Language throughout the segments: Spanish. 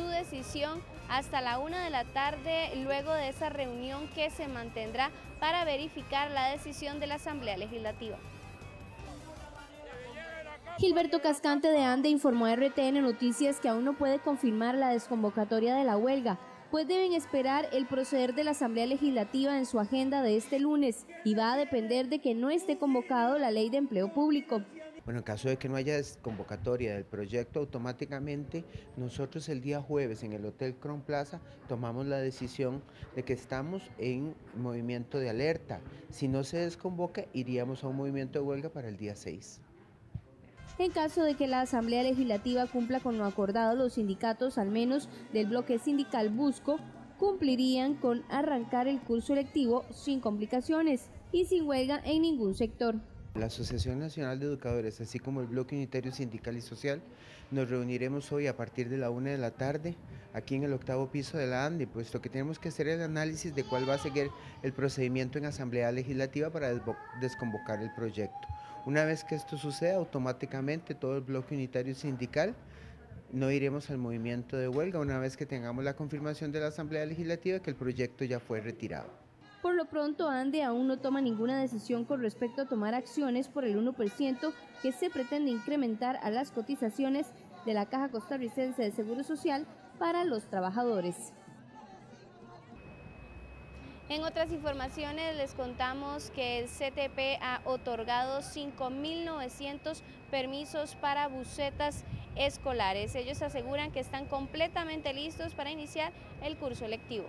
su decisión hasta la 1 de la tarde, luego de esa reunión que se mantendrá para verificar la decisión de la Asamblea Legislativa. Gilberto Cascante de ANDE informó a RTN Noticias que aún no puede confirmar la desconvocatoria de la huelga, pues deben esperar el proceder de la Asamblea Legislativa en su agenda de este lunes y va a depender de que no esté convocado la Ley de Empleo Público. Bueno, en caso de que no haya convocatoria del proyecto, automáticamente nosotros el día jueves en el Hotel Crown Plaza tomamos la decisión de que estamos en movimiento de alerta. Si no se desconvoca, iríamos a un movimiento de huelga para el día 6. En caso de que la Asamblea Legislativa cumpla con lo acordado, los sindicatos, al menos del bloque sindical Busco, cumplirían con arrancar el curso electivo sin complicaciones y sin huelga en ningún sector. La Asociación Nacional de Educadores, así como el Bloque Unitario Sindical y Social, nos reuniremos hoy a partir de la 1 de la tarde aquí en el 8º piso de la ANDE, puesto que tenemos que hacer el análisis de cuál va a seguir el procedimiento en Asamblea Legislativa para desconvocar el proyecto. Una vez que esto suceda, automáticamente todo el Bloque Unitario Sindical no iremos al movimiento de huelga una vez que tengamos la confirmación de la Asamblea Legislativa que el proyecto ya fue retirado. Por lo pronto, ANDE aún no toma ninguna decisión con respecto a tomar acciones por el 1% que se pretende incrementar a las cotizaciones de la Caja Costarricense de Seguro Social para los trabajadores. En otras informaciones les contamos que el CTP ha otorgado 5.900 permisos para busetas escolares. Ellos aseguran que están completamente listos para iniciar el curso lectivo.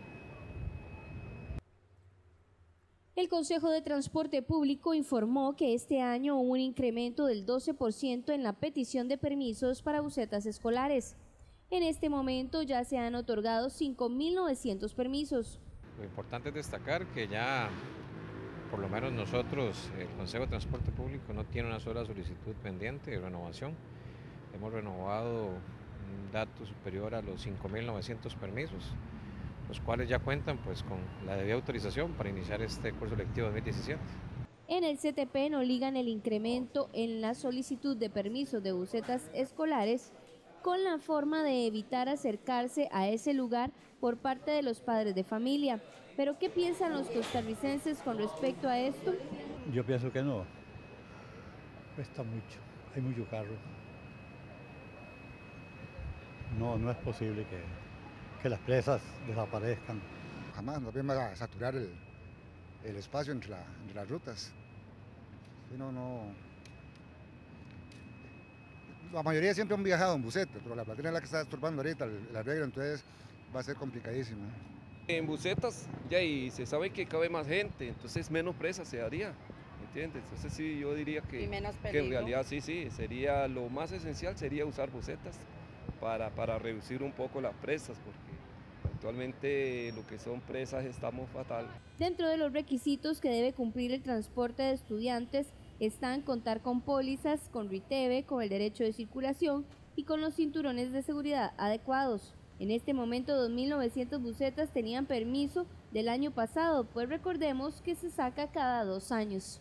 El Consejo de Transporte Público informó que este año hubo un incremento del 12% en la petición de permisos para busetas escolares. En este momento ya se han otorgado 5.900 permisos. Lo importante es destacar que ya, por lo menos nosotros, el Consejo de Transporte Público no tiene una sola solicitud pendiente de renovación. Hemos renovado un dato superior a los 5.900 permisos, los cuales ya cuentan pues con la debida autorización para iniciar este curso lectivo 2017. En el CTP no ligan el incremento en la solicitud de permisos de busetas escolares con la forma de evitar acercarse a ese lugar por parte de los padres de familia. ¿Pero qué piensan los costarricenses con respecto a esto? Yo pienso que no, cuesta mucho, hay mucho carro. No es posible que las presas desaparezcan. Jamás, nos vamos a saturar el espacio entre las rutas. La mayoría siempre han viajado en buseta, pero la platina es la que está estorbando ahorita la regla, entonces va a ser complicadísimo. En busetas ya y se sabe que cabe más gente, entonces menos presas se daría, ¿entiendes? Entonces sí, yo diría que en realidad sí, sería lo más esencial sería usar busetas para reducir un poco las presas, porque actualmente lo que son presas estamos fatal. Dentro de los requisitos que debe cumplir el transporte de estudiantes están contar con pólizas, con RITEVE, con el derecho de circulación y con los cinturones de seguridad adecuados. En este momento 2.900 busetas tenían permiso del año pasado, pues recordemos que se saca cada 2 años.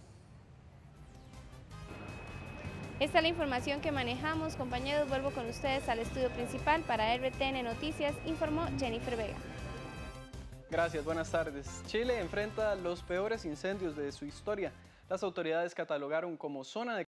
Esta es la información que manejamos, compañeros. Vuelvo con ustedes al estudio principal. Para RTN Noticias, informó Jennifer Vega. Gracias, buenas tardes. Chile enfrenta los peores incendios de su historia. Las autoridades catalogaron como zona de